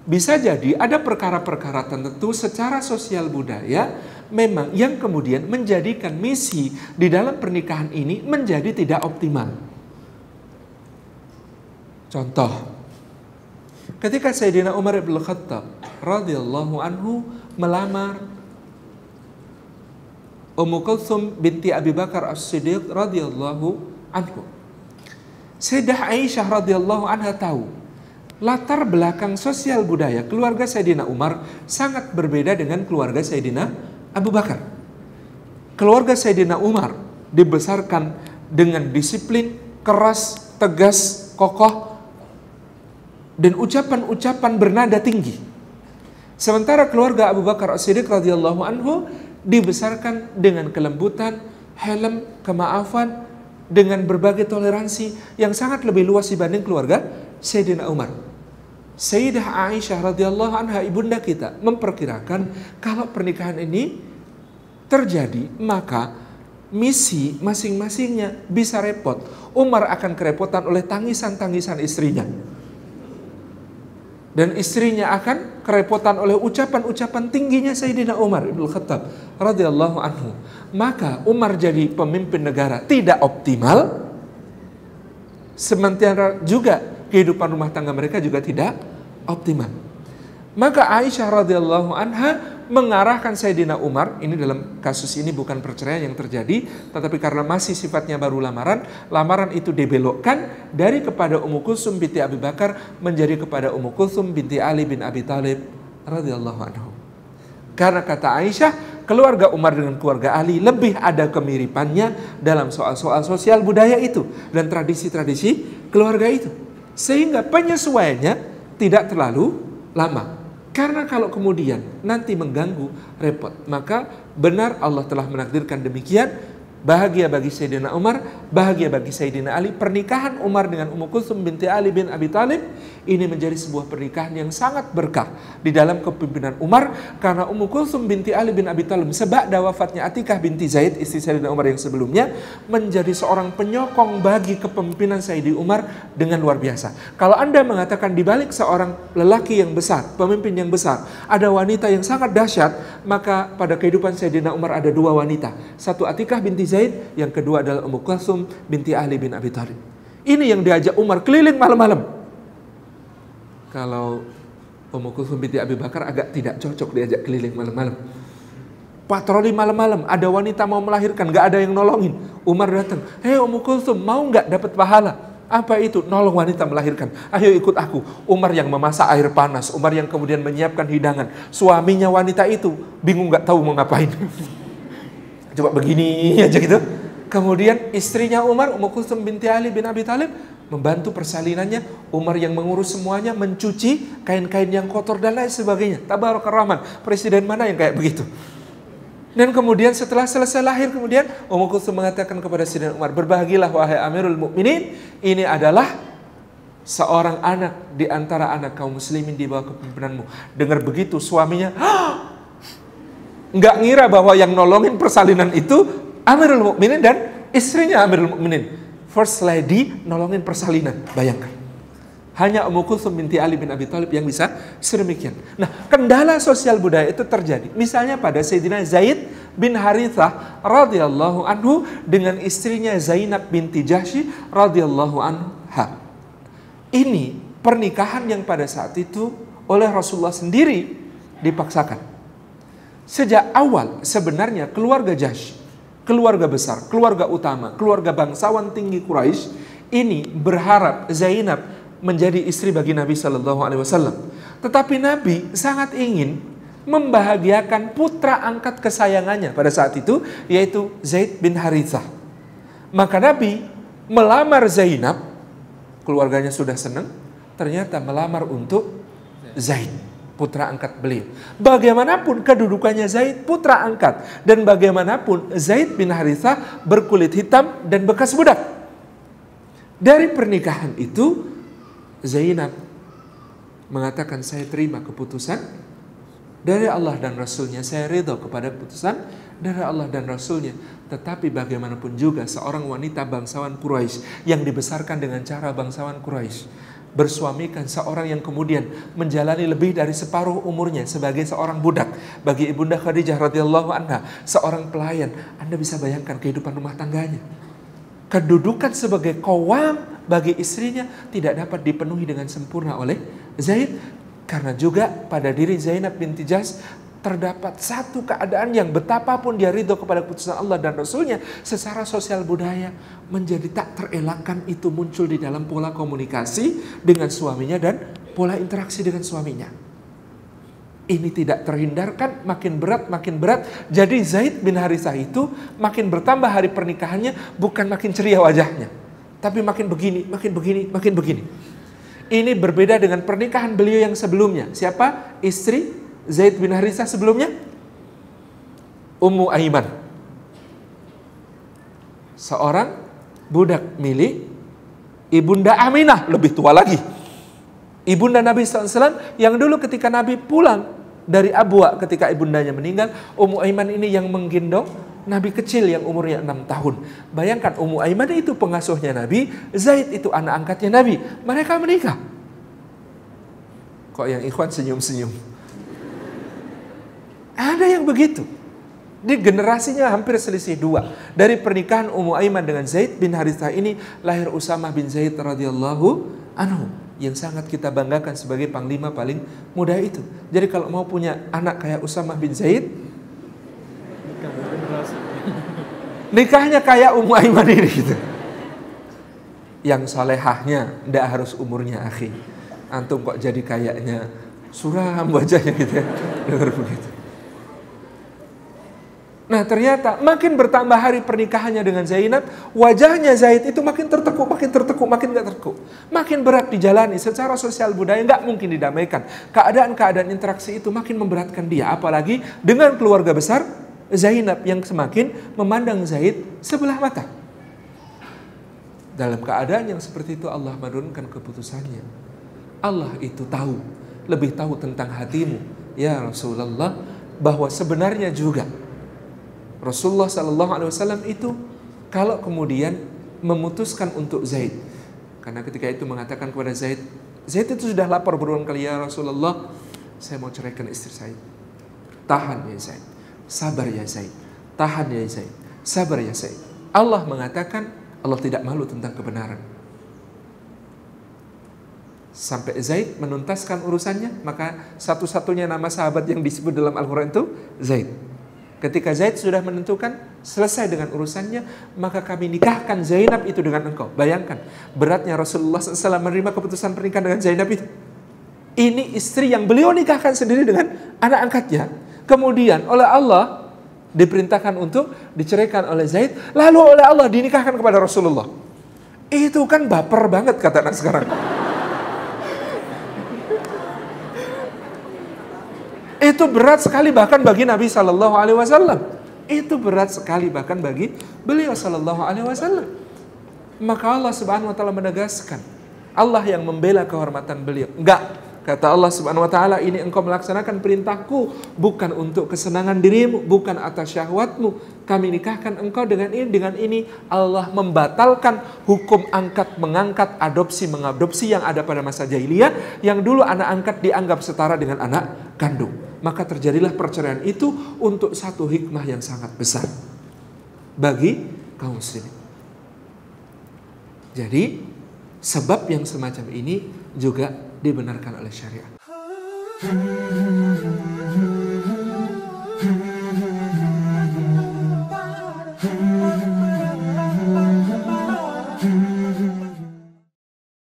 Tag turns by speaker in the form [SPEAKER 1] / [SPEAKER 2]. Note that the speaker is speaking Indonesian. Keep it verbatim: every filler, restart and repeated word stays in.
[SPEAKER 1] bisa jadi ada perkara-perkara tertentu secara sosial budaya memang yang kemudian menjadikan misi di dalam pernikahan ini menjadi tidak optimal. Contoh, ketika Sayyidina Umar bin Khattab radhiyallahu anhu melamar Ummu Kulthum binti Abi Bakar As-Siddiq radhiyallahu anhu, Sayyidah Aisyah radhiyallahu anha tahu latar belakang sosial budaya keluarga Sayyidina Umar sangat berbeda dengan keluarga Sayyidina Abu Bakar. Keluarga Sayyidina Umar dibesarkan dengan disiplin, keras, tegas, kokoh, dan ucapan-ucapan bernada tinggi. Sementara keluarga Abu Bakar As-Siddiq radhiyallahu anhu dibesarkan dengan kelembutan, helm, kemaafan, dengan berbagai toleransi yang sangat lebih luas dibanding keluarga Sayyidina Umar. Sayyidah Aisyah radhiyallahu anha, ibunda kita, memperkirakan kalau pernikahan ini terjadi, maka misi masing-masingnya bisa repot. Umar akan kerepotan oleh tangisan-tangisan istrinya, dan istrinya akan kerepotan oleh ucapan-ucapan tingginya Sayyidina Umar ibn Khattab radhiyallahu anhu. Maka Umar jadi pemimpin negara tidak optimal, sementara juga kehidupan rumah tangga mereka juga tidak optimal. Maka Aisyah radhiyallahu anha mengarahkan Sayyidina Umar, ini dalam kasus ini bukan perceraian yang terjadi, tetapi karena masih sifatnya baru lamaran, lamaran itu dibelokkan dari kepada Ummu Kulthum binti Abi Bakar menjadi kepada Ummu Kulthum binti Ali bin Abi Thalib radhiyallahu anhu. Karena kata Aisyah, keluarga Umar dengan keluarga Ali lebih ada kemiripannya dalam soal-soal sosial budaya itu dan tradisi-tradisi keluarga itu, sehingga penyesuaiannya tidak terlalu lama. Karena kalau kemudian nanti mengganggu, repot. Maka benar Allah telah menakdirkan demikian. Bahagia bagi Sayyidina Umar, bahagia bagi Sayyidina Ali. Pernikahan Umar dengan Ummu Kulthum binti Ali bin Abi Thalib ini menjadi sebuah pernikahan yang sangat berkah di dalam kepemimpinan Umar. Karena Ummu Kulthum binti Ali bin Abi Thalib seba'da wafatnya Atikah binti Zaid, istri Sayyidina Umar yang sebelumnya, menjadi seorang penyokong bagi kepemimpinan Sayyidina Umar dengan luar biasa. Kalau Anda mengatakan di balik seorang lelaki yang besar, pemimpin yang besar, ada wanita yang sangat dahsyat, maka pada kehidupan Sayyidina Umar ada dua wanita. Satu Atikah binti Zaid, yang kedua adalah Ummu Kulthum binti Ali bin Abi Thalib. Ini yang diajak Umar keliling malam-malam. Kalau Ummu Kulthum binti Abi Bakar agak tidak cocok diajak keliling malam-malam. Patroli malam-malam, ada wanita mau melahirkan, gak ada yang nolongin. Umar datang, hei Ummu Kulthum, mau gak dapat pahala? Apa itu? Nolong wanita melahirkan. Ayo ikut aku. Umar yang memasak air panas, Umar yang kemudian menyiapkan hidangan. Suaminya wanita itu bingung gak tahu mau ngapain. Coba begini aja gitu. Kemudian istrinya Umar, Ummu Kulthum binti Ali bin Abi Thalib, membantu persalinannya. Umar yang mengurus semuanya, mencuci kain-kain yang kotor dan lain sebagainya. Tabarakar Rahman, presiden mana yang kayak begitu? Dan kemudian setelah selesai lahir, kemudian Ummu Kulthum mengatakan kepada Sayyidina Umar, berbahagialah wahai Amirul Mukminin, ini adalah seorang anak di antara anak kaum muslimin di bawah kepemimpinanmu. Dengar begitu suaminya, nggak ngira bahwa yang nolongin persalinan itu Amirul Mukminin dan istrinya Amirul Mukminin. First lady nolongin persalinan, bayangkan. Hanya Ummu Kulthum binti Ali bin Abi Thalib yang bisa sedemikian. Nah, kendala sosial budaya itu terjadi. Misalnya pada Sayyidina Zaid bin Harithah radhiyallahu anhu dengan istrinya Zainab binti Jahsy radhiyallahu anha. Ini pernikahan yang pada saat itu oleh Rasulullah sendiri dipaksakan. Sejak awal sebenarnya keluarga Jahsy, keluarga besar, keluarga utama, keluarga bangsawan tinggi Quraisy ini berharap Zainab menjadi istri bagi Nabi Shallallahu Alaihi Wasallam. Tetapi Nabi sangat ingin membahagiakan putra angkat kesayangannya pada saat itu, yaitu Zaid bin Harithah. Maka Nabi melamar Zainab, keluarganya sudah senang, ternyata melamar untuk Zaid, putra angkat beliau. Bagaimanapun kedudukannya Zaid putra angkat, dan bagaimanapun Zaid bin Harithah berkulit hitam dan bekas budak. Dari pernikahan itu Zainab mengatakan, saya terima keputusan dari Allah dan Rasulnya, saya ridho kepada keputusan dari Allah dan Rasulnya. Tetapi bagaimanapun juga seorang wanita bangsawan Quraisy yang dibesarkan dengan cara bangsawan Quraisy, bersuamikan seorang yang kemudian menjalani lebih dari separuh umurnya sebagai seorang budak. Bagi Ibunda Khadijah radhiyallahu anha, seorang pelayan, Anda bisa bayangkan kehidupan rumah tangganya. Kedudukan sebagai qawwam bagi istrinya tidak dapat dipenuhi dengan sempurna oleh Zaid. Karena juga pada diri Zainab binti Jahsy terdapat satu keadaan yang betapapun dia ridho kepada keputusan Allah dan Rasulnya, secara sosial budaya menjadi tak terelakkan itu muncul di dalam pola komunikasi dengan suaminya dan pola interaksi dengan suaminya. Ini tidak terhindarkan, makin berat, makin berat. Jadi Zaid bin Harithah itu makin bertambah hari pernikahannya, bukan makin ceria wajahnya, tapi makin begini, makin begini, makin begini. Ini berbeda dengan pernikahan beliau yang sebelumnya. Siapa? Istri Zaid bin Harithah sebelumnya? Ummu Aiman. Seorang budak milik Ibunda Aminah, lebih tua lagi. Ibunda Nabi shallallahu alaihi wasallam yang dulu ketika Nabi pulang dari Abwa ketika ibundanya meninggal, Ummu Aiman ini yang menggendong Nabi kecil yang umurnya enam tahun. Bayangkan, Ummu Aiman itu pengasuhnya Nabi, Zaid itu anak angkatnya Nabi. Mereka menikah. Kok yang ikhwan senyum-senyum? Ada yang begitu. Di generasinya hampir selisih dua. Dari pernikahan Ummu Aiman dengan Zaid bin Harithah ini lahir Usamah bin Zaid radhiyallahu anhu, yang sangat kita banggakan sebagai panglima paling muda itu. Jadi kalau mau punya anak kayak Usamah bin Zaid, nikahnya kayak Ummu Aiman ini gitu. Yang salehahnya ndak harus umurnya, akhi. Antum kok jadi kayaknya suram wajahnya gitu ya. Dengar begitu. Nah ternyata makin bertambah hari pernikahannya dengan Zainab, wajahnya Zaid itu makin tertekuk, makin tertekuk, makin gak tertekuk. Makin berat dijalani, secara sosial budaya gak mungkin didamaikan. Keadaan-keadaan interaksi itu makin memberatkan dia. Apalagi dengan keluarga besar Zainab yang semakin memandang Zaid sebelah mata. Dalam keadaan yang seperti itu Allah menurunkan keputusannya. Allah itu tahu, lebih tahu tentang hatimu ya Rasulullah, bahwa sebenarnya juga Rasulullah Sallallahu Alaihi Wasallam itu kalau kemudian memutuskan untuk Zaid, karena ketika itu mengatakan kepada Zaid, Zaid itu sudah lapor berulang kali, ya Rasulullah, saya mau ceraikan istri saya. Tahan ya Zaid, sabar ya Zaid, tahan ya Zaid, sabar ya Zaid. Allah mengatakan, Allah tidak malu tentang kebenaran. Sampai Zaid menuntaskan urusannya, maka satu-satunya nama sahabat yang disebut dalam Al-Quran itu Zaid. Ketika Zaid sudah menentukan selesai dengan urusannya, maka kami nikahkan Zainab itu dengan engkau. Bayangkan beratnya Rasulullah shallallahu alaihi wasallam menerima keputusan pernikahan dengan Zainab itu. Ini istri yang beliau nikahkan sendiri dengan anak angkatnya. Kemudian oleh Allah diperintahkan untuk diceraikan oleh Zaid, lalu oleh Allah dinikahkan kepada Rasulullah. Itu kan baper banget kata anak sekarang. Itu berat sekali bahkan bagi Nabi Sallallahu Alaihi Wasallam. Itu berat sekali bahkan bagi beliau Sallallahu Alaihi Wasallam. Maka Allah Subhanahu Wa Taala menegaskan, Allah yang membela kehormatan beliau. Enggak, kata Allah Subhanahu Wa Taala, ini engkau melaksanakan perintahku bukan untuk kesenangan dirimu, bukan atas syahwatmu. Kami nikahkan engkau dengan ini, dengan ini Allah membatalkan hukum angkat mengangkat, adopsi mengadopsi yang ada pada masa jahiliyah, yang dulu anak angkat dianggap setara dengan anak kandung. Maka terjadilah perceraian itu untuk satu hikmah yang sangat besar bagi kaum muslimin. Jadi sebab yang semacam ini juga dibenarkan oleh syariat.